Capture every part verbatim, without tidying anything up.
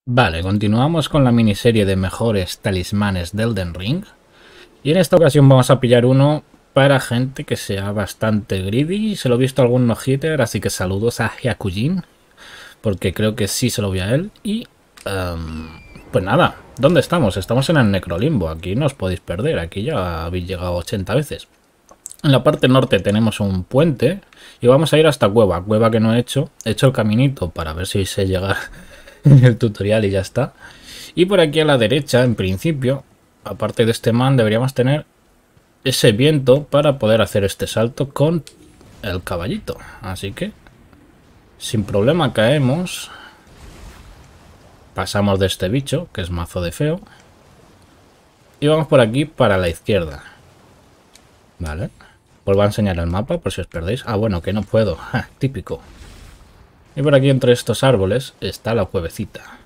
Vale, continuamos con la miniserie de mejores talismanes de Elden Ring. Y en esta ocasión vamos a pillar uno para gente que sea bastante greedy. Se lo he visto a algún no-hitter, así que saludos a Hyakujin, porque creo que sí se lo vi a él. Y um, pues nada, ¿dónde estamos? Estamos en el Necrolimbo. Aquí no os podéis perder, aquí ya habéis llegado ochenta veces. En la parte norte tenemos un puente y vamos a ir hasta Cueva. Cueva que no he hecho. He hecho el caminito para ver si sé llegar en el tutorial y ya está. Y por aquí a la derecha, en principio, aparte de este man, deberíamos tener ese viento para poder hacer este salto con el caballito. Así que, sin problema caemos. Pasamos de este bicho, que es mazo de feo. Y vamos por aquí para la izquierda. Vale. Vuelvo a enseñar el mapa por si os perdéis. Ah, bueno, que no puedo. Ja, típico. Y por aquí entre estos árboles está la cuevecita.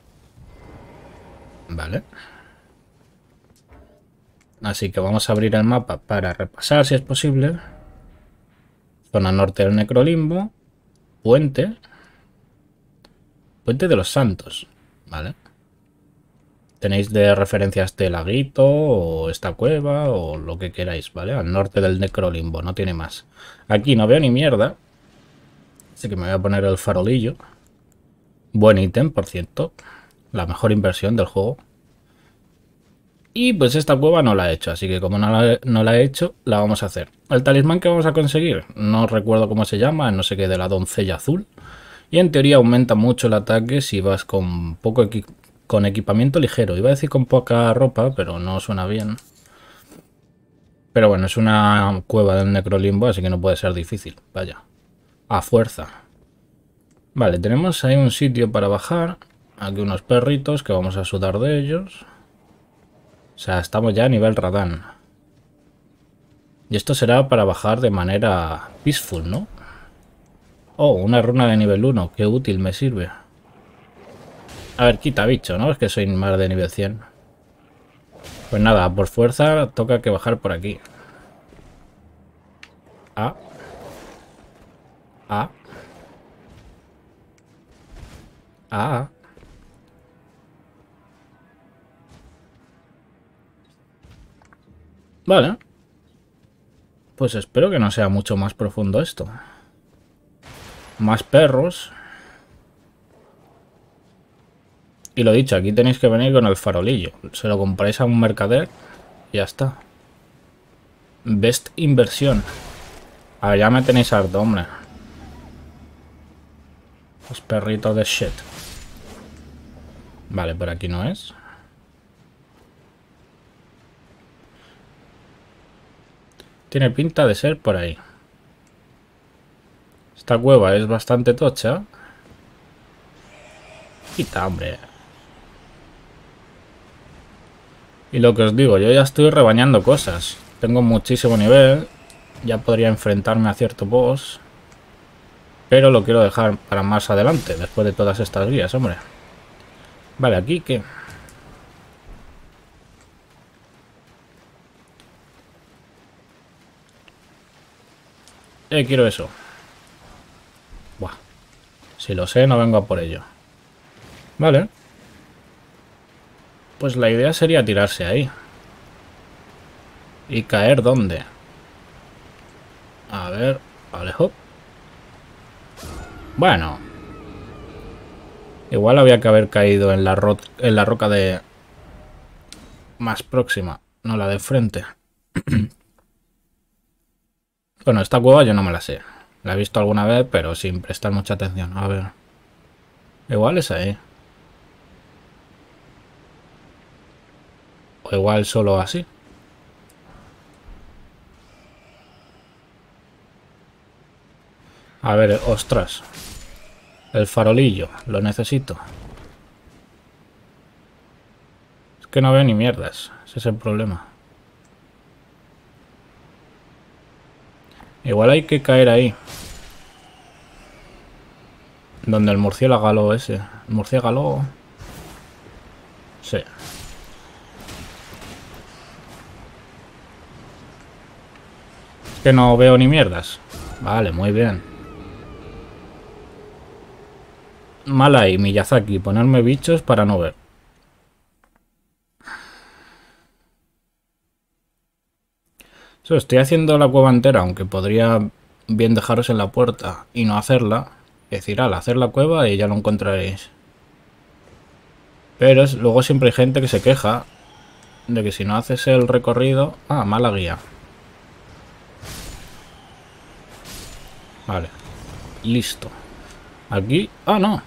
Vale. Así que vamos a abrir el mapa para repasar si es posible. Zona norte del Necrolimbo. Puente. Puente de los Santos. Vale. Tenéis de referencia este laguito o esta cueva o lo que queráis, ¿vale? Al norte del Necrolimbo, no tiene más. Aquí no veo ni mierda. Así que me voy a poner el farolillo. Buen ítem, por cierto. La mejor inversión del juego. Y pues esta cueva no la he hecho, así que como no la, no la he hecho, la vamos a hacer. El talismán que vamos a conseguir, no recuerdo cómo se llama, no sé qué, de la doncella azul. Y en teoría aumenta mucho el ataque si vas con poco equi con equipamiento ligero. Iba a decir con poca ropa, pero no suena bien. Pero bueno, es una cueva del Necrolimbo, así que no puede ser difícil. Vaya. A fuerza. Vale, tenemos ahí un sitio para bajar. Aquí unos perritos que vamos a sudar de ellos. O sea, estamos ya a nivel Radán. Y esto será para bajar de manera peaceful, ¿no? Oh, una runa de nivel uno. Qué útil me sirve. A ver, quita bicho, ¿no? Es que soy más de nivel cien. Pues nada, por fuerza toca que bajar por aquí. Ah. Ah. Ah. Vale. Pues espero que no sea mucho más profundo esto. Más perros. Y lo dicho, aquí tenéis que venir con el farolillo. Se lo compráis a un mercader y ya está. Best inversión. A ver, ya me tenéis harto, hombre. Los perritos de shit. Vale, por aquí no es. Tiene pinta de ser por ahí. Esta cueva es bastante tocha. Quita, hombre. Y lo que os digo, yo ya estoy rebañando cosas. Tengo muchísimo nivel. Ya podría enfrentarme a cierto boss. Pero lo quiero dejar para más adelante, después de todas estas guías, hombre. Vale, ¿aquí qué? Eh, quiero eso. Buah. Si lo sé, no vengo a por ello. Vale. Pues la idea sería tirarse ahí. ¿Y caer dónde? A ver, vale, hop. Bueno. Igual había que haber caído en la, ro en la roca de... más próxima, no la de frente. Bueno, esta cueva yo no me la sé. La he visto alguna vez, pero sin prestar mucha atención. A ver. Igual es ahí. O igual solo así. A ver, ostras. El farolillo, lo necesito. Es que no veo ni mierdas. Ese es el problema. Igual hay que caer ahí. Donde el murciélago ese. El murciélago. Sí. Es que no veo ni mierdas. Vale, muy bien. Mal ahí, Miyazaki, ponerme bichos para no ver. Eso, estoy haciendo la cueva entera, aunque podría bien dejaros en la puerta y no hacerla. Es decir, al hacer la cueva y ya lo encontraréis. Pero es, luego siempre hay gente que se queja de que si no haces el recorrido... Ah, mala guía. Vale. Listo. Aquí... Ah, no.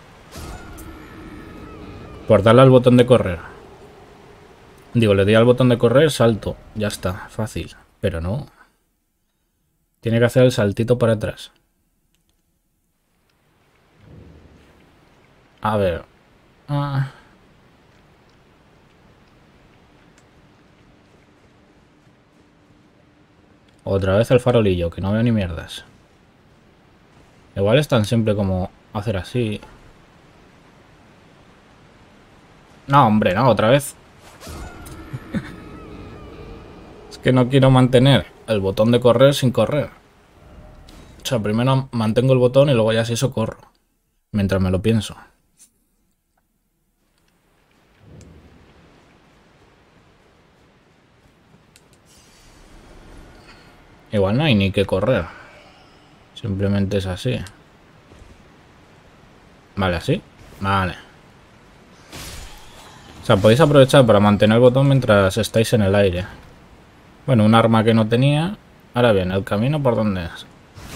Por darle al botón de correr. Digo, le di al botón de correr, salto. Ya está, fácil. Pero no. Tiene que hacer el saltito para atrás. A ver. Ah. Otra vez el farolillo, que no veo ni mierdas. Igual es tan simple como hacer así. No, hombre, no, otra vez. Es que no quiero mantener el botón de correr sin correr. O sea, primero mantengo el botón y luego ya si eso corro. Mientras me lo pienso. Igual no hay ni que correr. Simplemente es así. Vale, así. Vale. O sea, podéis aprovechar para mantener el botón mientras estáis en el aire. Bueno, un arma que no tenía. Ahora bien, ¿el camino por dónde es?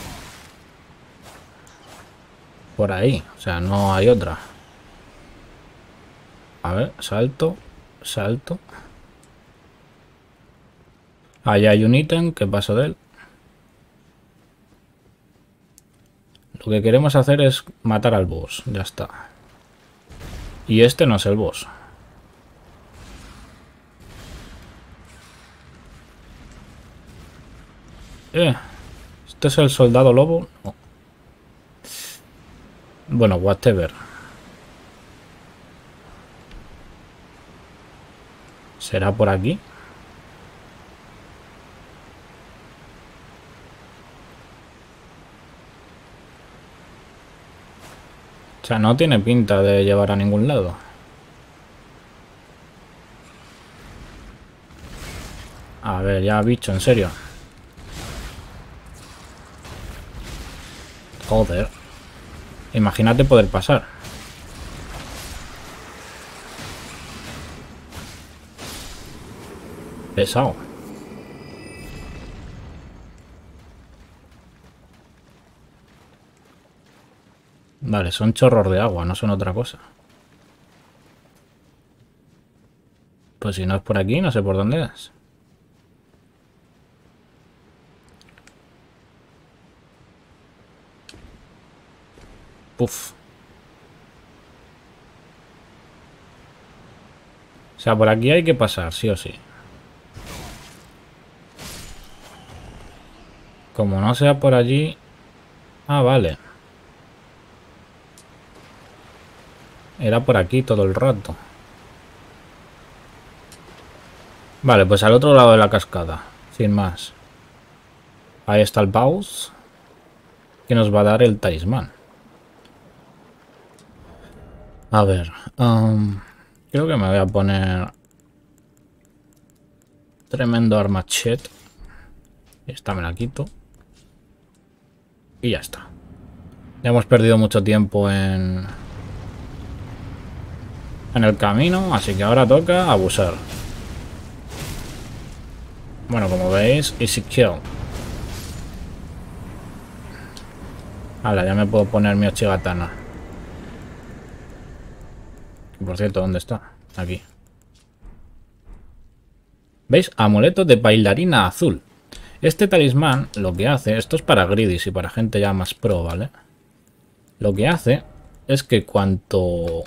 Por ahí. O sea, no hay otra. A ver, salto. Salto. Ahí hay un ítem. ¿Qué pasó de él? Lo que queremos hacer es matar al boss. Ya está. Y este no es el boss. Eh, ¿este es el soldado lobo? No. Bueno, whatever. ¿Será por aquí? O sea, no tiene pinta de llevar a ningún lado. A ver, ya bicho, en serio. Joder. Imagínate poder pasar. Pesado. Vale, son chorros de agua, no son otra cosa. Pues si no es por aquí, no sé por dónde es. Puf. O sea, por aquí hay que pasar, sí o sí. Como no sea por allí... Ah, vale. Era por aquí todo el rato. Vale, pues al otro lado de la cascada. Sin más. Ahí está el boss. Que nos va a dar el talismán. A ver. Um, creo que me voy a poner... Tremendo armachet. Esta me la quito. Y ya está. Ya hemos perdido mucho tiempo en... En el camino. Así que ahora toca abusar. Bueno, como veis, easy kill. Hala, ya me puedo poner mi Ochigatana. Por cierto, ¿dónde está? Aquí. ¿Veis? Amuleto de bailarina azul. Este talismán lo que hace... Esto es para greedies y para gente ya más pro, ¿vale? Lo que hace es que cuanto...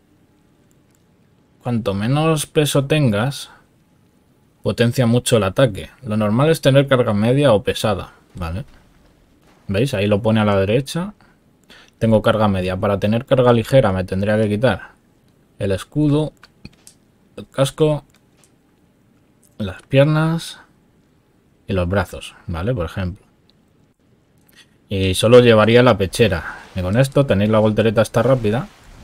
Cuanto menos peso tengas... Potencia mucho el ataque. Lo normal es tener carga media o pesada, ¿vale? ¿Veis? Ahí lo pone a la derecha. Tengo carga media. Para tener carga ligera me tendría que quitar el escudo, el casco, las piernas y los brazos, ¿vale? Por ejemplo. Y solo llevaría la pechera. Y con esto tenéis la voltereta esta rápida.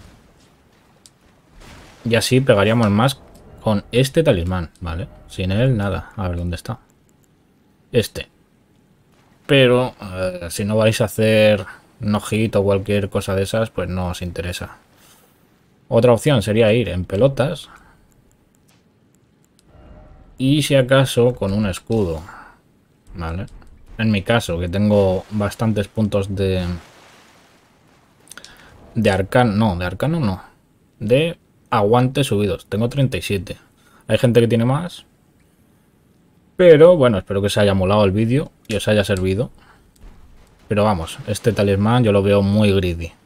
Y así pegaríamos más con este talismán, ¿vale? Sin él, nada. A ver dónde está. Este. Pero eh, si no vais a hacer un ojito o cualquier cosa de esas, pues no os interesa. Otra opción sería ir en pelotas. Y si acaso con un escudo. ¿Vale? En mi caso, que tengo bastantes puntos de... De arcano. No, de arcano no. De aguante subidos. Tengo treinta y siete. Hay gente que tiene más. Pero bueno, espero que os haya molado el vídeo y os haya servido. Pero vamos, este talismán yo lo veo muy greedy.